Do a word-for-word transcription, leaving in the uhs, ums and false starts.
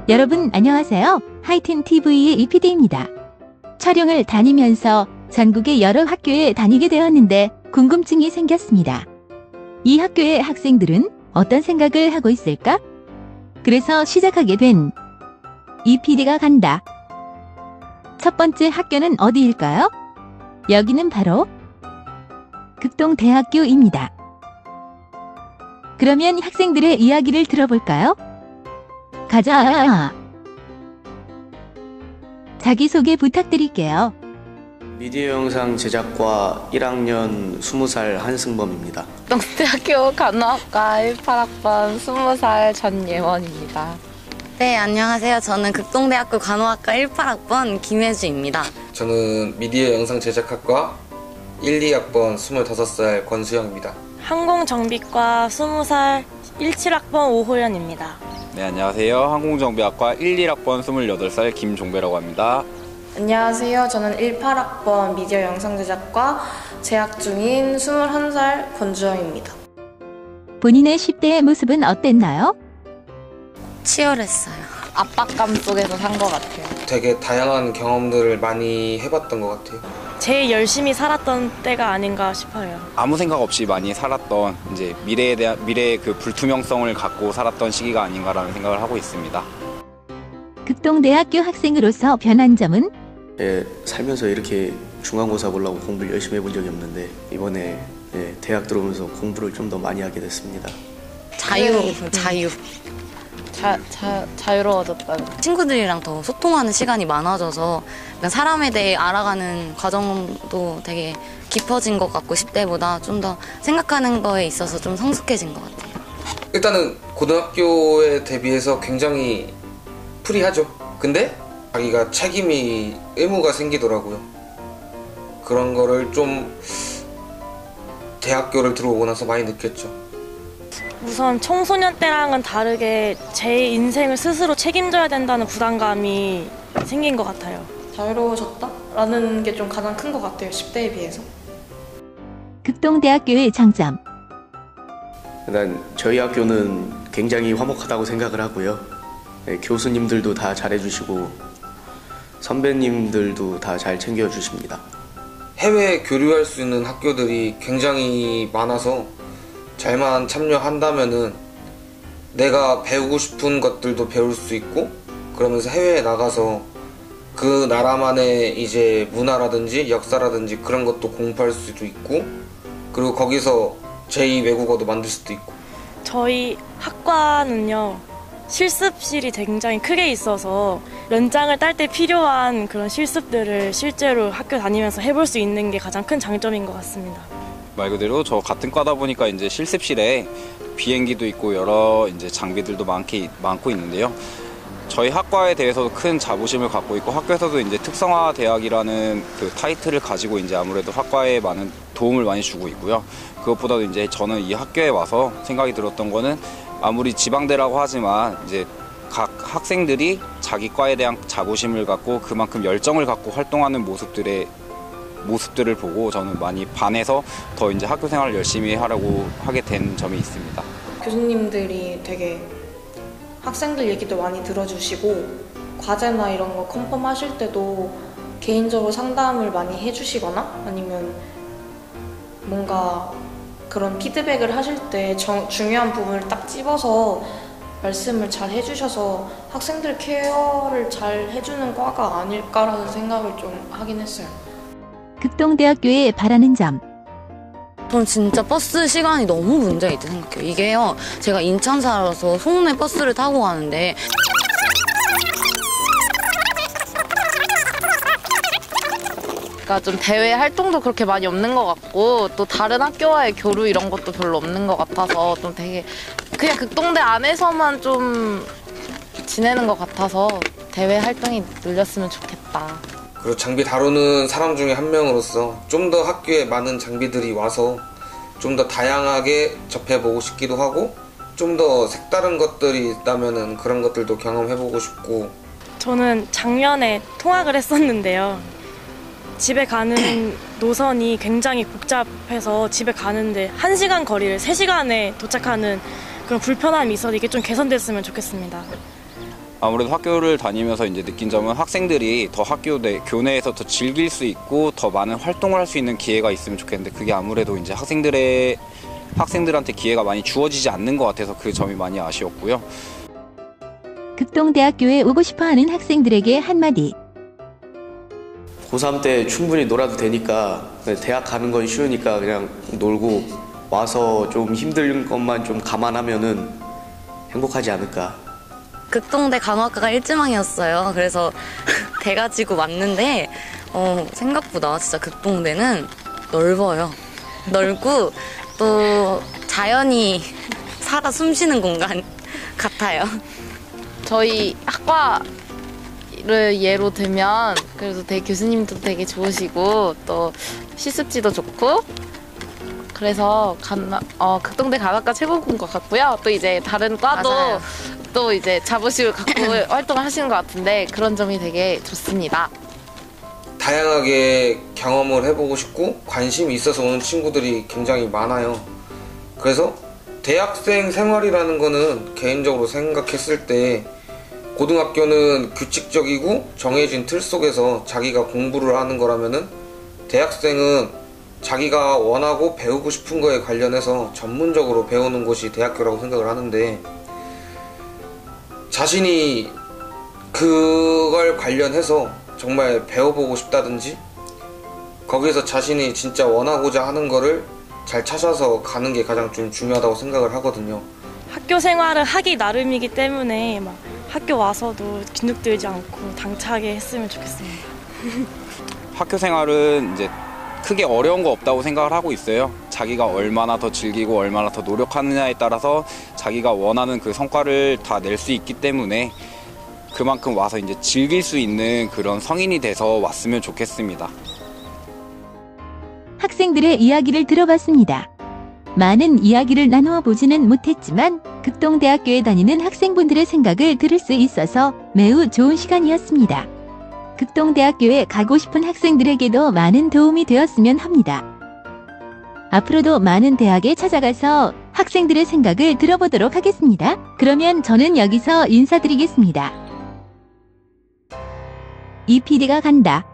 여러분 안녕하세요. 하이틴티비의 이피디입니다. 촬영을 다니면서 전국의 여러 학교에 다니게 되었는데 궁금증이 생겼습니다. 이 학교의 학생들은 어떤 생각을 하고 있을까? 그래서 시작하게 된 이피디가 간다. 첫 번째 학교는 어디일까요? 여기는 바로 극동대학교입니다. 그러면 학생들의 이야기를 들어볼까요? 가자! 자기소개 부탁드릴게요. 미디어 영상 제작과 일 학년 스무 살 한승범입니다. 극동대학교 간호학과 십팔 학번 스무 살 전예원입니다. 네, 안녕하세요. 저는 극동대학교 간호학과 십팔 학번 김혜주입니다. 저는 미디어 영상 제작학과 일, 이 학번 스물다섯 살 권수영입니다. 항공정비과 스무 살 십칠 학번 오호연입니다. 네, 안녕하세요. 항공정비학과 일, 일 학번 스물여덟 살 김종배라고 합니다. 안녕하세요. 저는 십팔 학번 미디어 영상제작과 재학 중인 스물한 살 권주영입니다. 본인의 십 대의 모습은 어땠나요? 치열했어요. 압박감 속에서 산 것 같아요. 되게 다양한 경험들을 많이 해봤던 것 같아요. 제일 열심히 살았던 때가 아닌가 싶어요. 아무 생각 없이 많이 살았던 이제 미래에 대한 미래의 그 불투명성을 갖고 살았던 시기가 아닌가라는 생각을 하고 있습니다. 극동대학교 학생으로서 변한 점은? 예, 살면서 이렇게 중간고사 보려고 공부를 열심히 해본 적이 없는데 이번에 예, 대학 들어오면서 공부를 좀 더 많이 하게 됐습니다. 자유, 자유. 자, 자, 자유로워졌다는. 친구들이랑 더 소통하는 시간이 많아져서 사람에 대해 알아가는 과정도 되게 깊어진 것 같고 십 대보다 좀 더 생각하는 거에 있어서 좀 성숙해진 것 같아요. 일단은 고등학교에 대비해서 굉장히 프리하죠. 근데 자기가 책임이 의무가 생기더라고요. 그런 거를 좀 대학교를 들어오고 나서 많이 느꼈죠. 우선 청소년 때랑은 다르게 제 인생을 스스로 책임져야 된다는 부담감이 생긴 것 같아요. 자유로워졌다라는 게 좀 가장 큰 것 같아요. 십 대에 비해서. 극동대학교의 장점. 일단 저희 학교는 굉장히 화목하다고 생각을 하고요. 예, 교수님들도 다 잘해주시고 선배님들도 다 잘 챙겨주십니다. 해외 교류할 수 있는 학교들이 굉장히 많아서 잘만 참여한다면은 내가 배우고 싶은 것들도 배울 수 있고 그러면서 해외에 나가서 그 나라만의 이제 문화라든지 역사라든지 그런 것도 공부할 수도 있고 그리고 거기서 제이 외국어도 만들 수도 있고. 저희 학과는요 실습실이 굉장히 크게 있어서 연장을 딸 때 필요한 그런 실습들을 실제로 학교 다니면서 해볼 수 있는 게 가장 큰 장점인 것 같습니다. 말 그대로 저 같은 과다 보니까 이제 실습실에 비행기도 있고 여러 이제 장비들도 많게 많고 있는데요. 저희 학과에 대해서도 큰 자부심을 갖고 있고 학교에서도 이제 특성화 대학이라는 그 타이틀을 가지고 이제 아무래도 학과에 많은 도움을 많이 주고 있고요. 그것보다도 이제 저는 이 학교에 와서 생각이 들었던 거는 아무리 지방대라고 하지만 이제 각 학생들이 자기 과에 대한 자부심을 갖고 그만큼 열정을 갖고 활동하는 모습들의 모습들을 보고 저는 많이 반해서 더 이제 학교 생활을 열심히 하려고 하게 된 점이 있습니다. 교수님들이 되게 학생들 얘기도 많이 들어주시고 과제나 이런 거 컨펌하실 때도 개인적으로 상담을 많이 해주시거나 아니면 뭔가 그런 피드백을 하실 때 정, 중요한 부분을 딱 집어서 말씀을 잘 해주셔서 학생들 케어를 잘 해주는 과가 아닐까라는 생각을 좀 하긴 했어요. 극동대학교에 바라는 점. 전 진짜 버스 시간이 너무 문제가 있다고 생각해요. 이게요, 제가 인천 살아서 송내 버스를 타고 가는데 그러니까 좀 대외 활동도 그렇게 많이 없는 것 같고 또 다른 학교와의 교류 이런 것도 별로 없는 것 같아서 좀 되게 그냥 극동대 안에서만 좀 지내는 것 같아서 대외 활동이 늘렸으면 좋겠다. 그리고 장비 다루는 사람 중에 한 명으로서 좀 더 학교에 많은 장비들이 와서 좀 더 다양하게 접해보고 싶기도 하고 좀 더 색다른 것들이 있다면은 그런 것들도 경험해보고 싶고. 저는 작년에 통학을 했었는데요. 집에 가는 노선이 굉장히 복잡해서 집에 가는데 한 시간 거리를 세 시간에 도착하는 그런 불편함이 있어서 이게 좀 개선됐으면 좋겠습니다. 아무래도 학교를 다니면서 이제 느낀 점은 학생들이 더 학교 내 교내에서 더 즐길 수 있고 더 많은 활동을 할 수 있는 기회가 있으면 좋겠는데 그게 아무래도 이제 학생들의 학생들한테 기회가 많이 주어지지 않는 것 같아서 그 점이 많이 아쉬웠고요. 극동대학교에 오고 싶어하는 학생들에게 한마디. 고삼 때 충분히 놀아도 되니까 대학 가는 건 쉬우니까 그냥 놀고 와서 좀 힘든 것만 좀 감안하면은 행복하지 않을까. 극동대 간호학과가 일지망이었어요. 그래서 돼가지고 왔는데 어, 생각보다 진짜 극동대는 넓어요. 넓고 또 자연이 살아 숨쉬는 공간 같아요. 저희 학과를 예로 들면 그래도 되게 교수님도 되게 좋으시고 또 실습지도 좋고 그래서 간, 어, 극동대 간호학과 최고인 것 같고요. 또 이제 다른 과도 맞아요. 또 이제 자부심을 갖고 활동을 하시는 것 같은데 그런 점이 되게 좋습니다. 다양하게 경험을 해보고 싶고 관심이 있어서 오는 친구들이 굉장히 많아요. 그래서 대학생 생활이라는 거는 개인적으로 생각했을 때 고등학교는 규칙적이고 정해진 틀 속에서 자기가 공부를 하는 거라면은 대학생은 자기가 원하고 배우고 싶은 거에 관련해서 전문적으로 배우는 곳이 대학교라고 생각을 하는데 자신이 그걸 관련해서 정말 배워보고 싶다든지 거기서 자신이 진짜 원하고자 하는 거를 잘 찾아서 가는 게 가장 좀 중요하다고 생각을 하거든요. 학교 생활을 하기 나름이기 때문에 막 학교 와서도 기죽들지 않고 당차게 했으면 좋겠습니다. 학교 생활은 이제 크게 어려운 거 없다고 생각을 하고 있어요. 자기가 얼마나 더 즐기고 얼마나 더 노력하느냐에 따라서 자기가 원하는 그 성과를 다 낼 수 있기 때문에 그만큼 와서 이제 즐길 수 있는 그런 성인이 돼서 왔으면 좋겠습니다. 학생들의 이야기를 들어봤습니다. 많은 이야기를 나누어 보지는 못했지만 극동대학교에 다니는 학생분들의 생각을 들을 수 있어서 매우 좋은 시간이었습니다. 극동대학교에 가고 싶은 학생들에게도 많은 도움이 되었으면 합니다. 앞으로도 많은 대학에 찾아가서 학생들의 생각을 들어보도록 하겠습니다. 그러면 저는 여기서 인사드리겠습니다. 이 피디가 간다.